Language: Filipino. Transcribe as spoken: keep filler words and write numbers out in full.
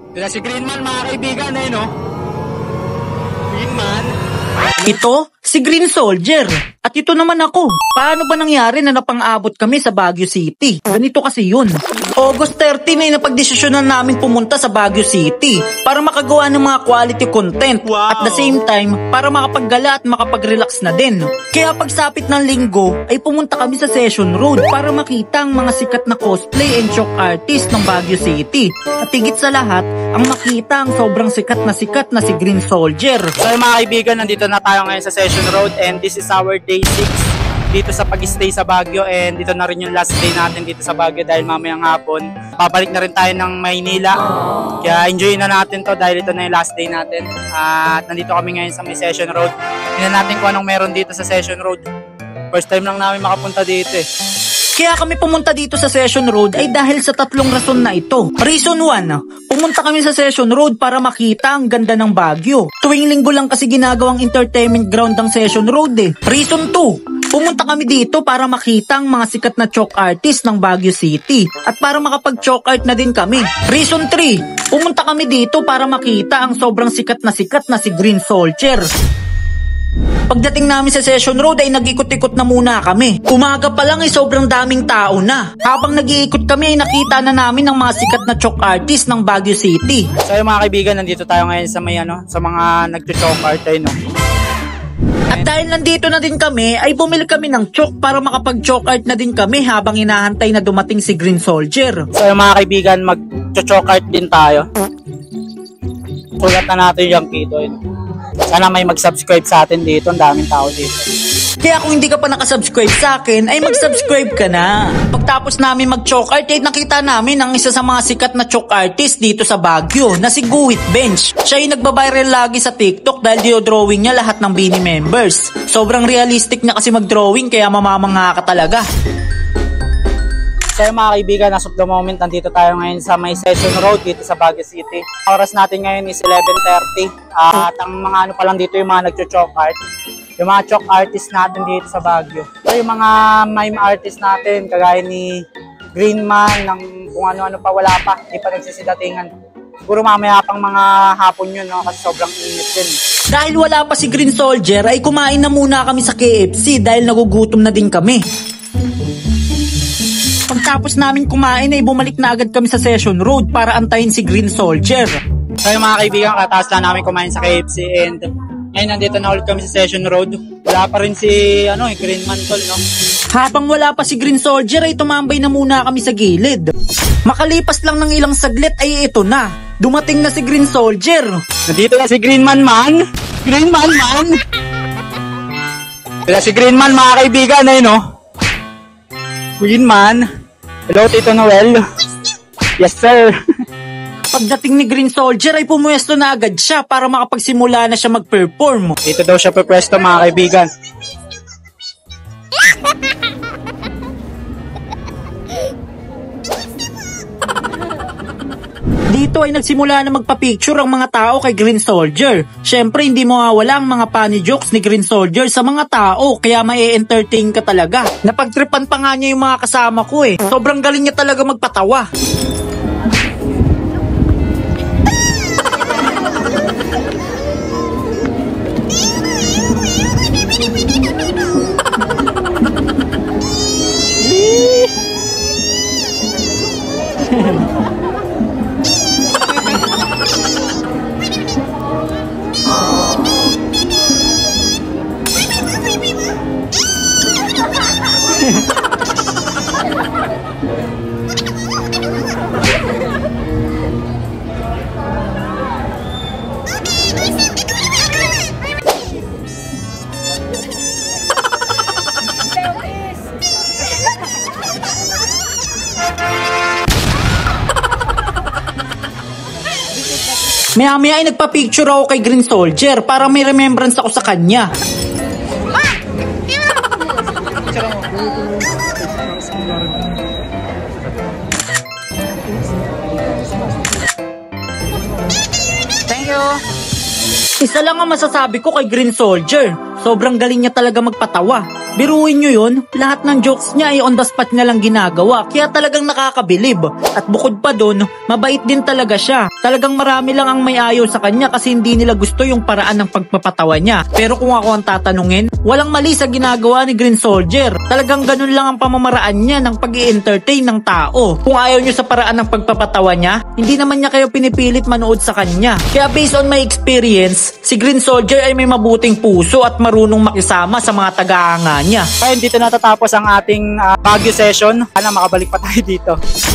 Sila si Greenman mga kaibigan eh no. Greenman. Ito, si Green Soldier. At ito naman ako. Paano ba nangyari na napang-abot kami sa Baguio City? Ganito kasi yun. August thirteenth ay napagdesisyonan namin pumunta sa Baguio City para makagawa ng mga quality content. Wow. At the same time, para makapaggala at makapag-relax na din. Kaya pagsapit ng linggo, ay pumunta kami sa Session Road para makita ang mga sikat na cosplay and chalk artist ng Baguio City. At higit sa lahat, ang makita ang sobrang sikat na sikat na si Green Soldier. So mga kaibigan, nandito na tayo ngayon sa Session Road and this is our day six dito sa pag-stay sa Baguio, and dito na rin yung last day natin dito sa Baguio dahil mamayang hapon babalik na rin tayo ng Maynila. Kaya enjoy na natin to dahil ito na yung last day natin. At nandito kami ngayon sa may Session Road. Tingnan natin kung anong meron dito sa Session Road. First time lang namin makapunta dito eh. Kaya kami pumunta dito sa Session Road ay dahil sa tatlong rason na ito. Reason one, pumunta kami sa Session Road para makita ang ganda ng Baguio. Tuwing linggo lang kasi ginagawang entertainment ground ng Session Road eh. Reason two, pumunta kami dito para makita ang mga sikat na chalk artist ng Baguio City at para makapag-chalk art na din kami. Reason three, pumunta kami dito para makita ang sobrang sikat na sikat na si Green Soldier. Pagdating namin sa Session Road ay nag-ikot-ikot na muna kami. Umaga pa lang ay sobrang daming tao na. Habang nag-iikot kami ay nakita na namin ang mga sikat na chalk artist ng Baguio City. So yung mga kaibigan, nandito tayo ngayon sa may ano, sa mga nagcho-chalk art ay no. At dahil nandito na din kami, ay bumili kami ng chalk para makapag-chalk art na din kami habang hinahantay na dumating si Green Soldier. So yung mga kaibigan, mag-chalk art din tayo. Kulat na natin yung kito eh. Sana may mag-subscribe sa atin dito. Ang daming tao dito. Kaya kung hindi ka pa nakasubscribe sa akin, ay mag-subscribe ka na. Pagtapos namin mag-chalk art, ay nakita namin ang isa sa mga sikat na chalk artist dito sa Baguio, na si Guhit Bench. Siya yung nagbabiral lagi sa TikTok dahil dinodrawing niya lahat ng Bini members. Sobrang realistic niya kasi mag-drawing, kaya mamamangha ka talaga. So mga kaibigan, as of the moment, nandito tayo ngayon sa may Session Road dito sa Baguio City. Oras natin ngayon is eleven thirty. Uh, at ang mga ano pa lang dito, yung mga nagcho-chalk art. Yung mga chalk artist natin dito sa Baguio. So yung mga mime artist natin, kagaya ni Greenman, ng kung ano-ano pa, wala pa. Hindi pa nagsisidatingan. Siguro mamaya pang mga hapon yun, no? Kasi sobrang init din. Dahil wala pa si Green Soldier, ay kumain na muna kami sa K F C dahil nagugutom na din kami. Pagtapos namin kumain ay bumalik na agad kami sa Session Road para antayin si Green Soldier. So yung mga kaibigan, kataas lang namin kumain sa K F C and ngayon nandito na ulit kami sa Session Road. Wala pa rin si ano, eh, Greenman tol, no? Habang wala pa si Green Soldier ay tumambay na muna kami sa gilid. Makalipas lang ng ilang saglit ay ito na. Dumating na si Green Soldier. Nandito na si Greenman man. Greenman man. Sila si Greenman mga kaibigan eh no. Greenman. Hello, Tito Noel. Yes, sir. Pagdating ni Green Soldier ay pumuesto na agad siya para makapagsimula na siya mag-perform. Dito daw siya pupwesto mga kaibigan. Dito ay nagsimula na magpa-picture ang mga tao kay Green Soldier. Syempre hindi mawawala ang mga funny jokes ni Green Soldier sa mga tao, kaya mai-entertain ka talaga. Napagtripan pa nga niya yung mga kasama ko eh. Sobrang galing niya talaga magpatawa. Maya-maya ay nagpa-picture ako kay Green Soldier para may remembrance ako sa kanya. Thank you. Isa lang ang masasabi ko kay Green Soldier. Sobrang galing niya talaga magpatawa. Biruin nyo yun, lahat ng jokes niya ay on the spot niya lang ginagawa, kaya talagang nakakabilib. At bukod pa dun, mabait din talaga siya. Talagang marami lang ang may ayaw sa kanya kasi hindi nila gusto yung paraan ng pagpapatawa niya. Pero kung ako ang tatanungin, walang mali sa ginagawa ni Green Soldier. Talagang ganun lang ang pamamaraan niya ng pag-i-entertain ng tao. Kung ayaw nyo sa paraan ng pagpapatawa niya, hindi naman niya kayo pinipilit manood sa kanya. Kaya based on my experience, si Green Soldier ay may mabuting puso at marunong makisama sa mga tagahanga niya. Kaya dito natatapos ang ating uh, Baguio session. Sana makabalik pa tayo dito.